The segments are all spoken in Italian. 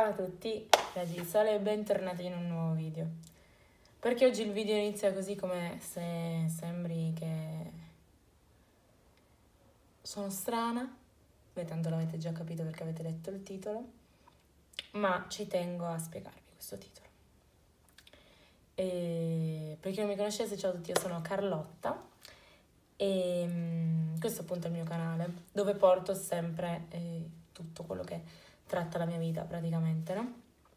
Ciao a tutti, ragazzi di Sole e bentornati in un nuovo video. Perché oggi il video inizia così come se sembri che sono strana, beh tanto l'avete già capito perché avete letto il titolo, ma ci tengo a spiegarvi questo titolo. Per chi non mi conoscesse, ciao a tutti, io sono Carlotta e questo appunto è il mio canale dove porto sempre tutto quello che tratta la mia vita praticamente, no?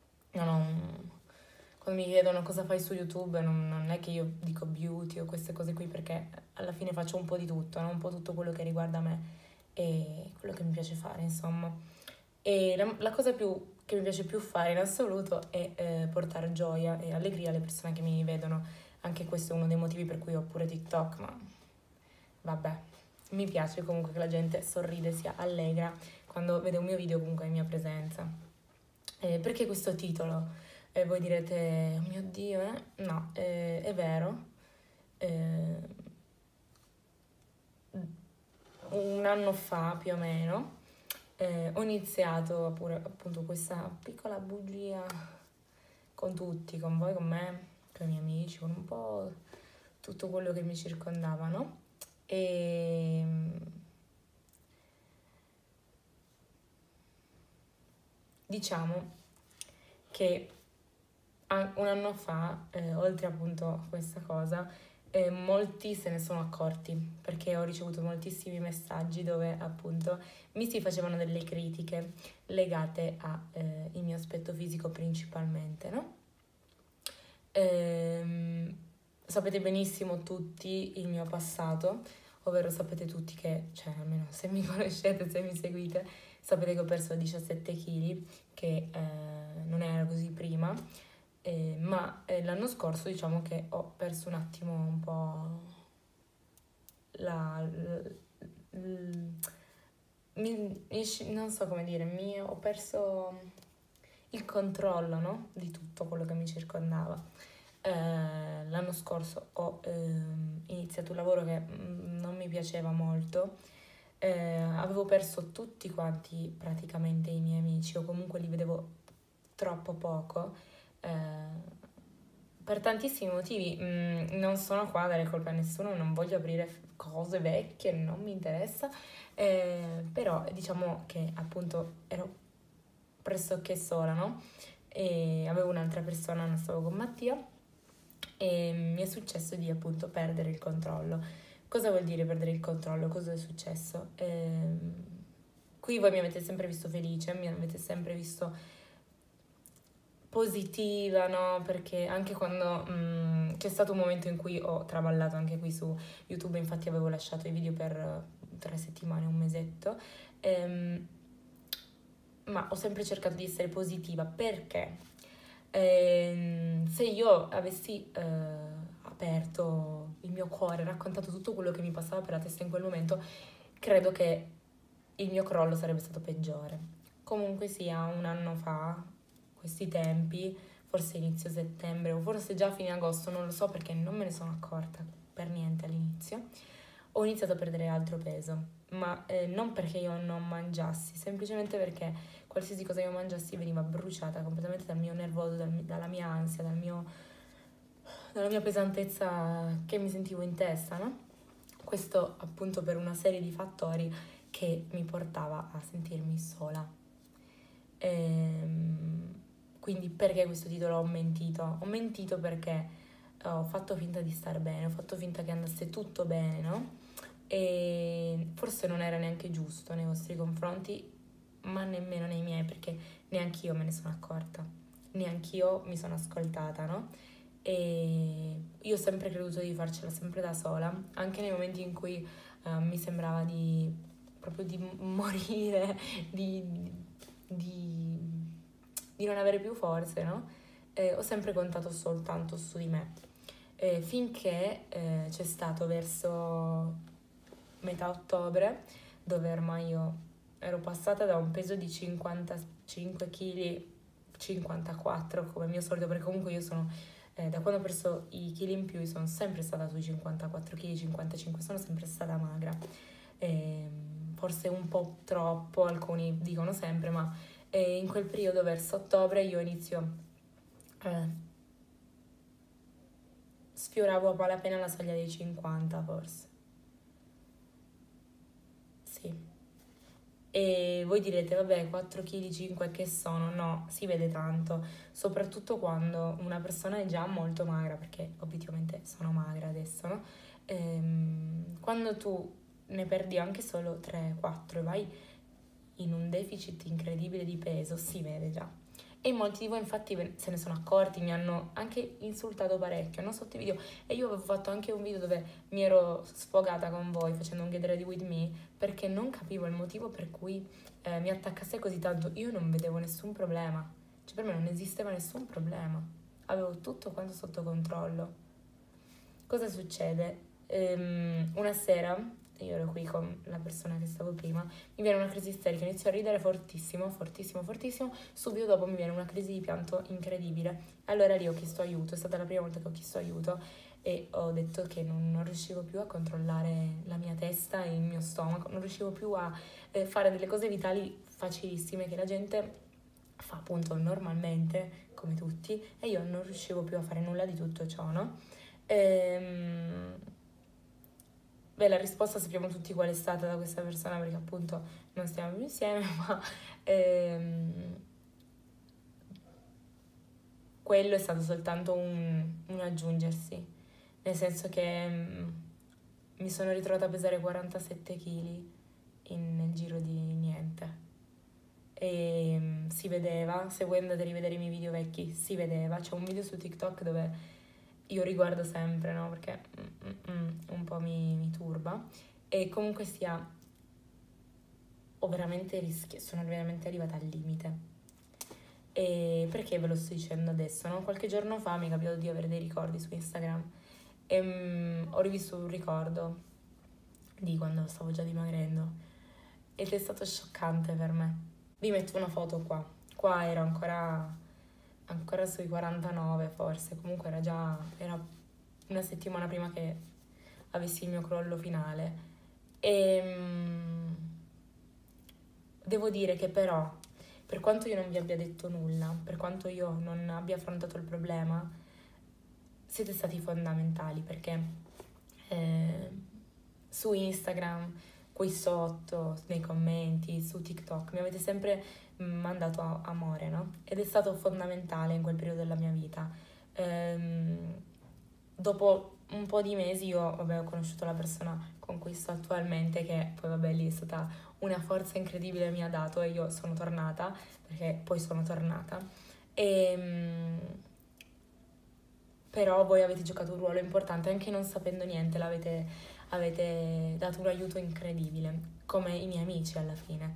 Quando mi chiedono cosa fai su YouTube non è che io dico beauty o queste cose qui, perché alla fine faccio un po' di tutto, no? Un po' tutto quello che riguarda me e quello che mi piace fare, insomma. E la cosa che mi piace più fare in assoluto è portare gioia e allegria alle persone che mi vedono. Anche questo è uno dei motivi per cui ho pure TikTok, ma vabbè, mi piace comunque che la gente sorride, sia allegra quando vede un mio video, comunque in mia presenza. Perché questo titolo? Voi direte, oh mio Dio, eh? No, è vero. Un anno fa più o meno ho iniziato pure appunto questa piccola bugia con tutti, con voi, con me, con i miei amici, con un po' tutto quello che mi circondava, no? E diciamo che un anno fa, oltre appunto a questa cosa, molti se ne sono accorti, perché ho ricevuto moltissimi messaggi dove appunto mi si facevano delle critiche legate al mio aspetto fisico principalmente, no? Sapete benissimo tutti il mio passato, ovvero sapete tutti che, cioè almeno se mi conoscete, se mi seguite, sapete che ho perso 17 kg, che non era così prima. Ma l'anno scorso diciamo che ho perso un attimo un po' non so come dire, ho perso il controllo, no? Di tutto quello che mi circondava. L'anno scorso ho iniziato un lavoro che non mi piaceva molto. Avevo perso tutti quanti praticamente i miei amici, o comunque li vedevo troppo poco. Per tantissimi motivi, non sono qua a dare colpa a nessuno, non voglio aprire cose vecchie, non mi interessa, però diciamo che appunto ero pressoché sola, no? E avevo un'altra persona, non stavo con Mattia, e mi è successo di appunto perdere il controllo. Cosa vuol dire perdere il controllo? Cosa è successo? Qui voi mi avete sempre visto felice, mi avete sempre visto positiva, no? Perché anche quando c'è stato un momento in cui ho traballato anche qui su YouTube, infatti avevo lasciato i video per 3 settimane, un mesetto, ma ho sempre cercato di essere positiva perché se io avessi aperto il mio cuore, raccontato tutto quello che mi passava per la testa in quel momento, credo che il mio crollo sarebbe stato peggiore. Comunque sia, un anno fa, questi tempi, forse inizio settembre o forse già a fine agosto, non lo so perché non me ne sono accorta per niente all'inizio, ho iniziato a perdere altro peso, ma non perché io non mangiassi, semplicemente perché qualsiasi cosa io mangiassi veniva bruciata completamente dal mio nervoso, dalla mia ansia, dalla mia pesantezza che mi sentivo in testa, no? Questo appunto per una serie di fattori che mi portava a sentirmi sola. Quindi perché questo titolo ho mentito? Ho mentito perché ho fatto finta di star bene, ho fatto finta che andasse tutto bene, no? E forse non era neanche giusto nei vostri confronti, ma nemmeno nei miei, perché neanch'io me ne sono accorta, neanch'io mi sono ascoltata, no? E io ho sempre creduto di farcela sempre da sola, anche nei momenti in cui mi sembrava proprio di morire, di non avere più forze, no? Ho sempre contato soltanto su di me. Finché c'è stato verso metà ottobre, dove ormai io ero passata da un peso di 55 kg, 54 come mio solito, perché comunque io sono, da quando ho perso i chili in più, sono sempre stata sui 54 kg, 55, sono sempre stata magra. Forse un po' troppo, alcuni dicono sempre, ma E in quel periodo, verso ottobre, io inizio, sfioravo a malapena la soglia dei 50 forse, sì. E voi direte, vabbè, 4 kg, 5 che sono? No, si vede tanto, soprattutto quando una persona è già molto magra, perché obiettivamente sono magra adesso, no? Quando tu ne perdi anche solo 3-4 e vai in un deficit incredibile di peso, si vede già. E molti di voi infatti se ne sono accorti, mi hanno anche insultato parecchio, no? Sotto i video. E io avevo fatto anche un video dove mi ero sfogata con voi facendo un Get Ready With Me perché non capivo il motivo per cui mi attaccasse così tanto. Io non vedevo nessun problema, cioè per me non esisteva nessun problema, avevo tutto quanto sotto controllo. Cosa succede? Una sera, io ero qui con la persona che stavo prima, mi viene una crisi isterica, inizio a ridere fortissimo, fortissimo, fortissimo, subito dopo mi viene una crisi di pianto incredibile. Allora lì ho chiesto aiuto, è stata la prima volta che ho chiesto aiuto e ho detto che non riuscivo più a controllare la mia testa e il mio stomaco, non riuscivo più a fare delle cose vitali facilissime che la gente fa appunto normalmente, come tutti, e io non riuscivo più a fare nulla di tutto ciò, no? Ehm, Beh, la risposta sappiamo tutti qual è stata da questa persona perché appunto non stiamo più insieme, ma ehm, quello è stato soltanto un aggiungersi, nel senso che mi sono ritrovata a pesare 47 kg nel giro di niente. E si vedeva, se voi andate a rivedere i miei video vecchi, si vedeva. C'è un video su TikTok dove io riguardo sempre, no? Perché un po' mi turba. E comunque sia, sono veramente arrivata al limite. E perché ve lo sto dicendo adesso, no? Qualche giorno fa mi è capitato di avere dei ricordi su Instagram e ho rivisto un ricordo di quando stavo già dimagrendo ed è stato scioccante per me. Vi metto una foto qua. Qua ero ancora sui 49 forse, comunque era una settimana prima che avessi il mio crollo finale. E devo dire che però, per quanto io non vi abbia detto nulla, per quanto io non abbia affrontato il problema, siete stati fondamentali perché su Instagram, qui sotto, nei commenti, su TikTok, mi avete sempre mandato amore, no? Ed è stato fondamentale in quel periodo della mia vita. Dopo un po' di mesi io, vabbè, ho conosciuto la persona con cui sto attualmente, che poi, vabbè, lì è stata una forza incredibile mi ha dato e io sono tornata, perché poi sono tornata. Però voi avete giocato un ruolo importante, anche non sapendo niente, avete dato un aiuto incredibile, come i miei amici alla fine.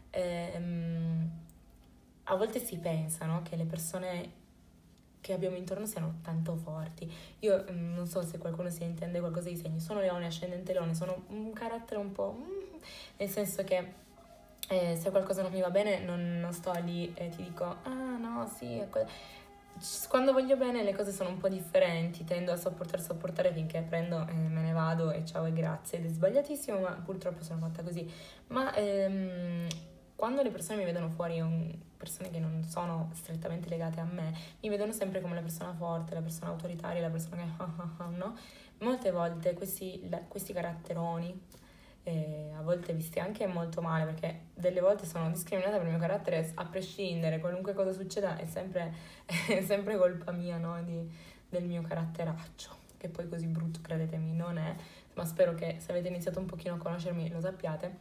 A volte si pensa, no, che le persone che abbiamo intorno siano tanto forti. Io non so se qualcuno si intende qualcosa di segni, sono leone, ascendente leone, sono un carattere un po'... nel senso che se qualcosa non mi va bene non sto lì e ti dico, ah no, sì, quando voglio bene le cose sono un po' differenti, tendo a sopportare finché prendo e me ne vado e ciao e grazie, ed è sbagliatissimo, ma purtroppo sono fatta così. Ma quando le persone mi vedono fuori, persone che non sono strettamente legate a me, mi vedono sempre come la persona forte, la persona autoritaria, la persona che no? Molte volte questi caratteroni, a volte visti anche molto male, perché delle volte sono discriminata per il mio carattere a prescindere, qualunque cosa succeda è sempre, è sempre colpa mia, no? Del mio caratteraccio, che poi così brutto, credetemi, non è, ma spero che se avete iniziato un pochino a conoscermi lo sappiate.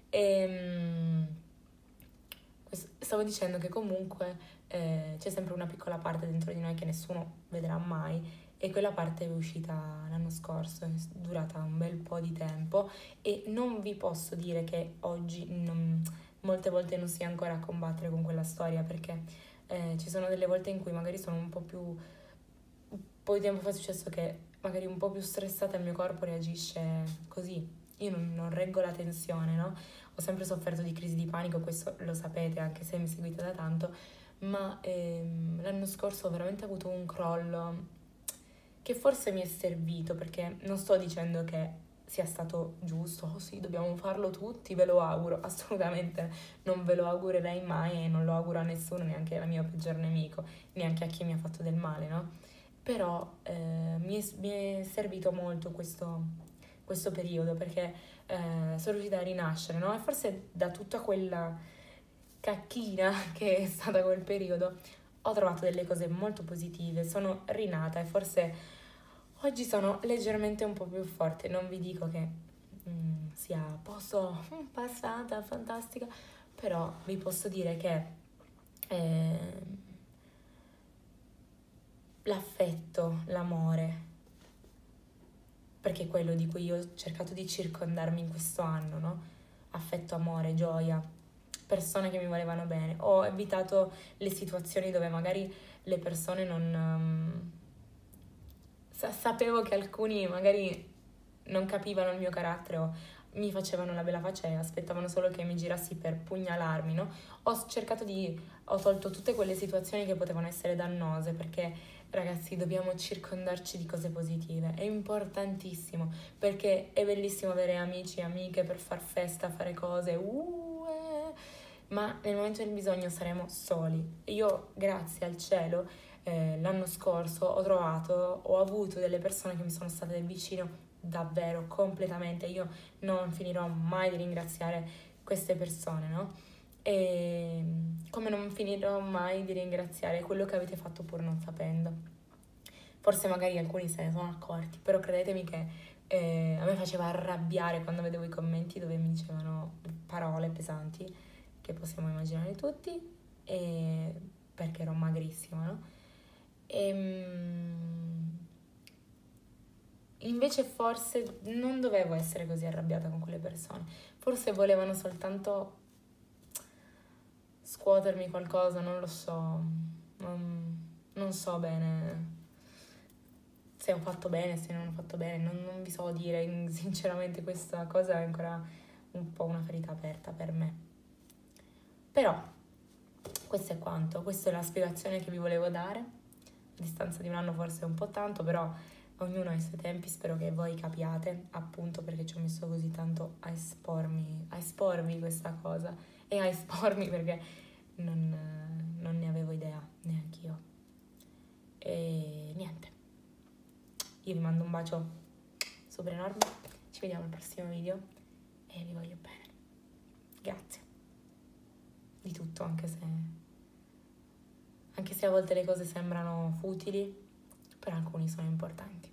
Stavo dicendo che comunque c'è sempre una piccola parte dentro di noi che nessuno vedrà mai e quella parte è uscita l'anno scorso, è durata un bel po' di tempo e non vi posso dire che oggi molte volte non sia ancora a combattere con quella storia perché ci sono delle volte in cui magari sono un po' di tempo fa è successo che magari un po' più stressata il mio corpo reagisce così. Io non reggo la tensione, no? Ho sempre sofferto di crisi di panico, questo lo sapete anche se mi seguite da tanto, ma l'anno scorso ho veramente avuto un crollo che forse mi è servito perché non sto dicendo che sia stato giusto. Oh sì, dobbiamo farlo tutti, ve lo auguro. Assolutamente non ve lo augurerei mai e non lo auguro a nessuno, neanche al mio peggior nemico, neanche a chi mi ha fatto del male, no? Però mi è servito molto questo periodo perché sono riuscita a rinascere, no? E forse da tutta quella cacchina che è stata quel periodo ho trovato delle cose molto positive, sono rinata e forse oggi sono leggermente un po' più forte. Non vi dico che sia posso passata, fantastica, però vi posso dire che eh, l'affetto, l'amore, perché è quello di cui io ho cercato di circondarmi in questo anno, no? Affetto, amore, gioia, persone che mi volevano bene. Ho evitato le situazioni dove magari le persone non... sapevo che alcuni magari non capivano il mio carattere o mi facevano la bella faccia e aspettavano solo che mi girassi per pugnalarmi, no? Ho tolto tutte quelle situazioni che potevano essere dannose perché, ragazzi, dobbiamo circondarci di cose positive. È importantissimo perché è bellissimo avere amici e amiche per far festa, fare cose, ma nel momento del bisogno saremo soli. Io, grazie al cielo, l'anno scorso ho avuto delle persone che mi sono state vicino davvero, completamente. Io non finirò mai di ringraziare queste persone, no? E come non finirò mai di ringraziare quello che avete fatto pur non sapendo. Forse magari alcuni se ne sono accorti, però credetemi che a me faceva arrabbiare quando vedevo i commenti dove mi dicevano parole pesanti, che possiamo immaginare tutti, e perché ero magrissima, no? Invece forse non dovevo essere così arrabbiata con quelle persone, forse volevano soltanto scuotermi qualcosa, non lo so, non so bene se ho fatto bene, se non ho fatto bene, non vi so dire, sinceramente questa cosa è ancora un po' una ferita aperta per me. Però questo è quanto, questa è la spiegazione che vi volevo dare, a distanza di un anno forse è un po' tanto, però ognuno ha i suoi tempi, spero che voi capiate, appunto perché ci ho messo così tanto a esporvi questa cosa e a espormi perché non ne avevo idea neanch'io. E niente, io vi mando un bacio super enorme, ci vediamo al prossimo video e vi voglio bene. Grazie di tutto, anche se a volte le cose sembrano futili, per alcuni sono importanti.